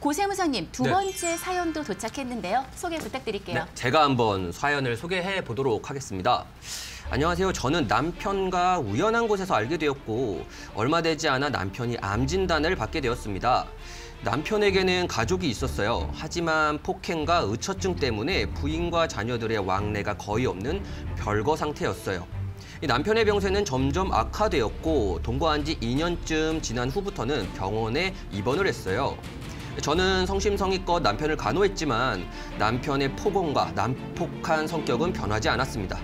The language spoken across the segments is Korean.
고세무사님, 두 네. 번째 사연도 도착했는데요. 소개 부탁드릴게요. 네, 제가 한번 사연을 소개해 보도록 하겠습니다. 안녕하세요. 저는 남편과 우연한 곳에서 알게 되었고 얼마 되지 않아 남편이 암 진단을 받게 되었습니다. 남편에게는 가족이 있었어요. 하지만 폭행과 의처증 때문에 부인과 자녀들의 왕래가 거의 없는 별거 상태였어요. 남편의 병세는 점점 악화되었고 동거한 지 2년쯤 지난 후부터는 병원에 입원을 했어요. 저는 성심성의껏 남편을 간호했지만 남편의 폭언과 난폭한 성격은 변하지 않았습니다.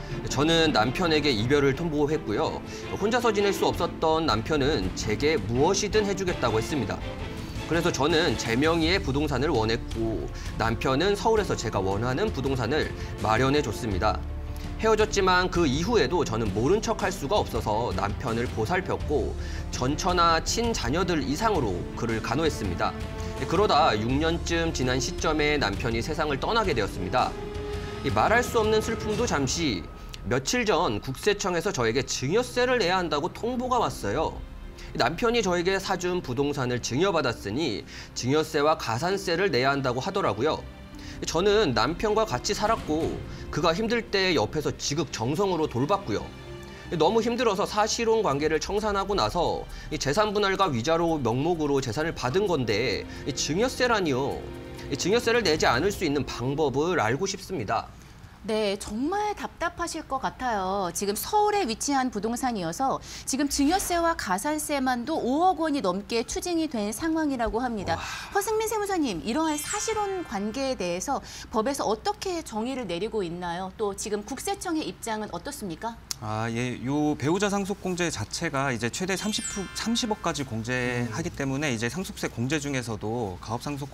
저는 남편에게 이별을 통보했고요. 혼자서 지낼 수 없었던 남편은 제게 무엇이든 해주겠다고 했습니다. 그래서 저는 제 명의의 부동산을 원했고 남편은 서울에서 제가 원하는 부동산을 마련해줬습니다. 헤어졌지만 그 이후에도 저는 모른 척할 수가 없어서 남편을 보살폈고 전처나 친자녀들 이상으로 그를 간호했습니다. 그러다 6년쯤 지난 시점에 남편이 세상을 떠나게 되었습니다. 말할 수 없는 슬픔도 잠시 며칠 전 국세청에서 저에게 증여세를 내야 한다고 통보가 왔어요. 남편이 저에게 사준 부동산을 증여받았으니 증여세와 가산세를 내야 한다고 하더라고요. 저는 남편과 같이 살았고 그가 힘들 때 옆에서 지극정성으로 돌봤고요. 너무 힘들어서 사실혼 관계를 청산하고 나서 재산 분할과 위자료 명목으로 재산을 받은 건데 증여세라니요. 증여세를 내지 않을 수 있는 방법을 알고 싶습니다. 네, 정말 답답하실 것 같아요. 지금 서울에 위치한 부동산이어서 지금 증여세와 가산세만도 5억 원이 넘게 추징이 된 상황이라고 합니다. 허승민 세무사님, 이러한 사실혼 관계에 대해서 법에서 어떻게 정의를 내리고 있나요? 또 지금 국세청의 입장은 어떻습니까? 예, 요 배우자 상속 공제 자체가 이제 최대 30억까지 공제하기 때문에 이제 상속세 공제 중에서도 가업 상속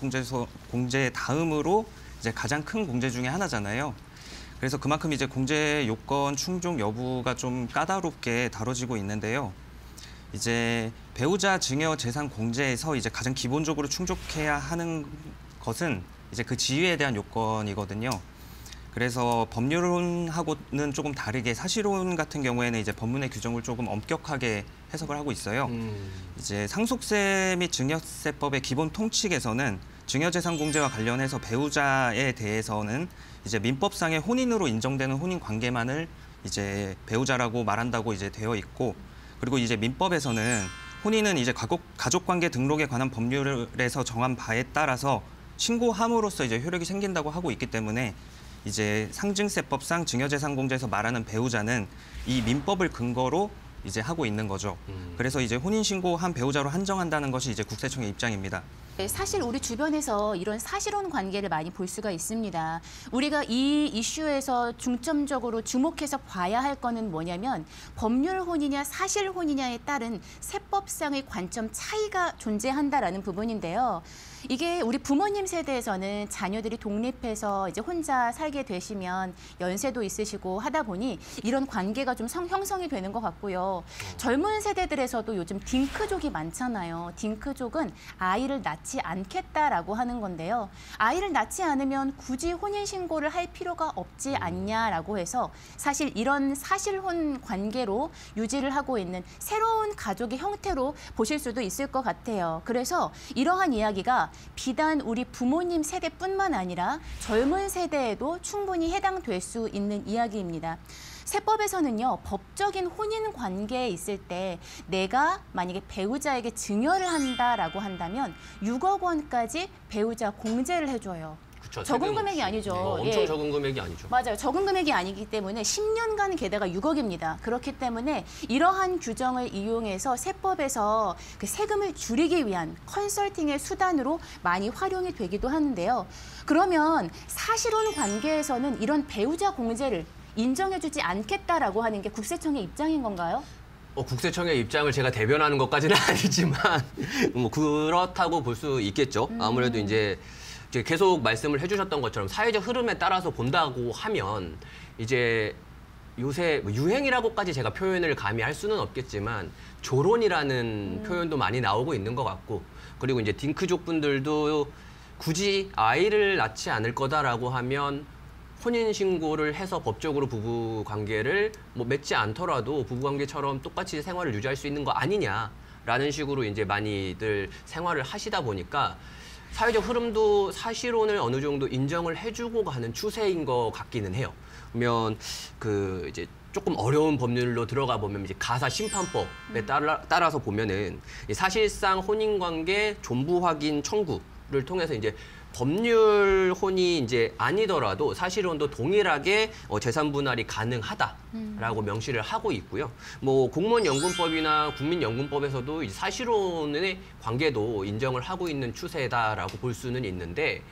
공제 다음으로 이제 가장 큰 공제 중에 하나잖아요. 그래서 그만큼 이제 공제 요건 충족 여부가 좀 까다롭게 다뤄지고 있는데요. 이제 배우자 증여 재산 공제에서 이제 가장 기본적으로 충족해야 하는 것은 이제 그 지위에 대한 요건이거든요. 그래서 법률론하고는 조금 다르게 사실혼 같은 경우에는 이제 법문의 규정을 조금 엄격하게 해석을 하고 있어요. 이제 상속세 및 증여세법의 기본 통칙에서는 증여재산 공제와 관련해서 배우자에 대해서는 이제 민법상의 혼인으로 인정되는 혼인 관계만을 이제 배우자라고 말한다고 이제 되어 있고, 그리고 이제 민법에서는 혼인은 이제 가족관계 등록에 관한 법률에서 정한 바에 따라서 신고함으로써 이제 효력이 생긴다고 하고 있기 때문에 이제 상증세법상 증여재산 공제에서 말하는 배우자는 이 민법을 근거로 이제 하고 있는 거죠. 그래서 이제 혼인신고한 배우자로 한정한다는 것이 이제 국세청의 입장입니다. 사실 우리 주변에서 이런 사실혼 관계를 많이 볼 수가 있습니다. 우리가 이 이슈에서 중점적으로 주목해서 봐야 할 거는 뭐냐면 법률 혼이냐 사실 혼이냐에 따른 세법상의 관점 차이가 존재한다라는 부분인데요. 이게 우리 부모님 세대에서는 자녀들이 독립해서 이제 혼자 살게 되시면 연세도 있으시고 하다 보니 이런 관계가 좀 형성이 되는 것 같고요. 젊은 세대들에서도 요즘 딩크족이 많잖아요. 딩크족은 아이를 낳지 않겠다라고 하는 건데요. 아이를 낳지 않으면 굳이 혼인신고를 할 필요가 없지 않냐라고 해서 사실 이런 사실혼 관계로 유지를 하고 있는 새로운 가족의 형태로 보실 수도 있을 것 같아요. 그래서 이러한 이야기가 비단 우리 부모님 세대뿐만 아니라 젊은 세대에도 충분히 해당될 수 있는 이야기입니다. 세법에서는요, 법적인 혼인 관계에 있을 때 내가 만약에 배우자에게 증여를 한다라고 한다면 6억 원까지 배우자 공제를 해줘요. 그쵸, 적은 금액이 아니죠. 엄청 적은 금액이 아니죠. 맞아요. 적은 금액이 아니기 때문에 10년간 게다가 6억입니다. 그렇기 때문에 이러한 규정을 이용해서 세법에서 그 세금을 줄이기 위한 컨설팅의 수단으로 많이 활용이 되기도 하는데요. 그러면 사실혼 관계에서는 이런 배우자 공제를 인정해주지 않겠다라고 하는 게 국세청의 입장인 건가요? 국세청의 입장을 제가 대변하는 것까지는 아니지만 뭐 그렇다고 볼 수 있겠죠. 아무래도 이제 계속 말씀을 해주셨던 것처럼 사회적 흐름에 따라서 본다고 하면 이제 요새 유행이라고까지 제가 표현을 감히 할 수는 없겠지만 조론이라는 표현도 많이 나오고 있는 것 같고, 그리고 이제 딩크족 분들도 굳이 아이를 낳지 않을 거다라고 하면 혼인신고를 해서 법적으로 부부관계를 뭐 맺지 않더라도 부부관계처럼 똑같이 생활을 유지할 수 있는 거 아니냐라는 식으로 이제 많이들 생활을 하시다 보니까 사회적 흐름도 사실혼을 어느 정도 인정을 해주고 가는 추세인 것 같기는 해요. 그러면 그 이제 조금 어려운 법률로 들어가 보면 이제 가사 심판법에 따라서 보면은 사실상 혼인관계 존부 확인 청구를 통해서 이제 법률 혼이 이제 아니더라도 사실혼도 동일하게 재산 분할이 가능하다라고 명시를 하고 있고요. 뭐 공무원연금법이나 국민연금법에서도 이제 사실혼의 관계도 인정을 하고 있는 추세다라고 볼 수는 있는데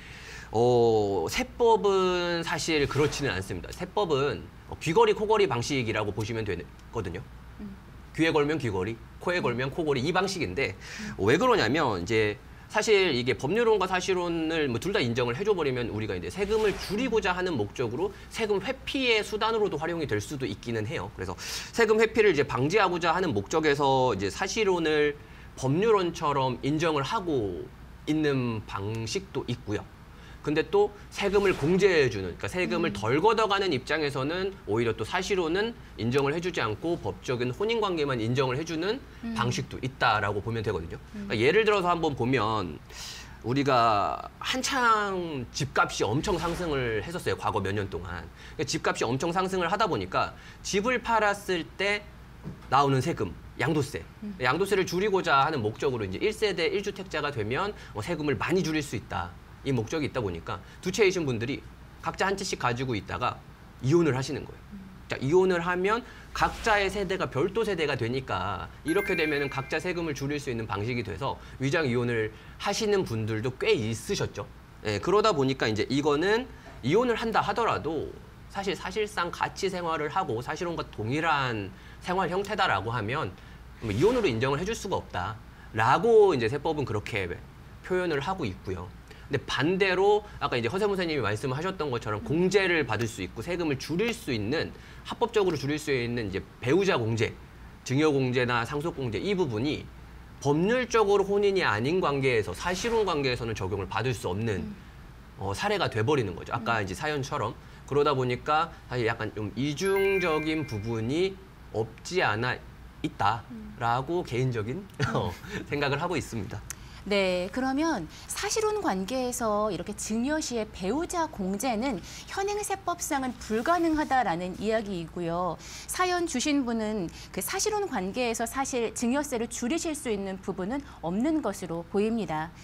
세법은 사실 그렇지는 않습니다. 세법은 귀걸이 코걸이 방식이라고 보시면 되거든요. 귀에 걸면 귀걸이, 코에 걸면 코걸이 이 방식인데 왜 그러냐면 이제 사실 이게 법률혼과 사실혼을 뭐 둘 다 인정을 해줘버리면 우리가 이제 세금을 줄이고자 하는 목적으로 세금 회피의 수단으로도 활용이 될 수도 있기는 해요. 그래서 세금 회피를 이제 방지하고자 하는 목적에서 이제 사실혼을 법률혼처럼 인정을 하고 있는 방식도 있고요. 근데 또 세금을 공제해주는, 그러니까 세금을 덜 걷어가는 입장에서는 오히려 또 사실혼은 인정을 해주지 않고 법적인 혼인관계만 인정을 해주는 방식도 있다라고 보면 되거든요. 그러니까 예를 들어서 한번 보면 우리가 한창 집값이 엄청 상승을 했었어요. 과거 몇 년 동안. 그러니까 집값이 엄청 상승을 하다 보니까 집을 팔았을 때 나오는 세금, 양도세. 양도세를 줄이고자 하는 목적으로 이제 1세대 1주택자가 되면 세금을 많이 줄일 수 있다. 이 목적이 있다 보니까 두 채이신 분들이 각자 한 채씩 가지고 있다가 이혼을 하시는 거예요. 자, 이혼을 하면 각자의 세대가 별도 세대가 되니까 이렇게 되면은 각자 세금을 줄일 수 있는 방식이 돼서 위장 이혼을 하시는 분들도 꽤 있으셨죠. 예, 그러다 보니까 이제 이거는 이혼을 한다 하더라도 사실상 같이 생활을 하고 사실혼과 동일한 생활 형태다라고 하면 뭐 이혼으로 인정을 해줄 수가 없다라고 이제 세법은 그렇게 표현을 하고 있고요. 근데 반대로 아까 이제 허세무 선생님이 말씀하셨던 것처럼 공제를 받을 수 있고 세금을 줄일 수 있는 합법적으로 줄일 수 있는 이제 배우자 공제, 증여 공제나 상속 공제 이 부분이 법률적으로 혼인이 아닌 관계에서 사실혼 관계에서는 적용을 받을 수 없는 사례가 돼버리는 거죠. 아까 이제 사연처럼 그러다 보니까 사실 약간 좀 이중적인 부분이 없지 않아 있다라고 개인적인 생각을 하고 있습니다. 네, 그러면 사실혼 관계에서 이렇게 증여 시에 배우자 공제는 현행세법상은 불가능하다라는 이야기이고요. 사연 주신 분은 그 사실혼 관계에서 사실 증여세를 줄이실 수 있는 부분은 없는 것으로 보입니다.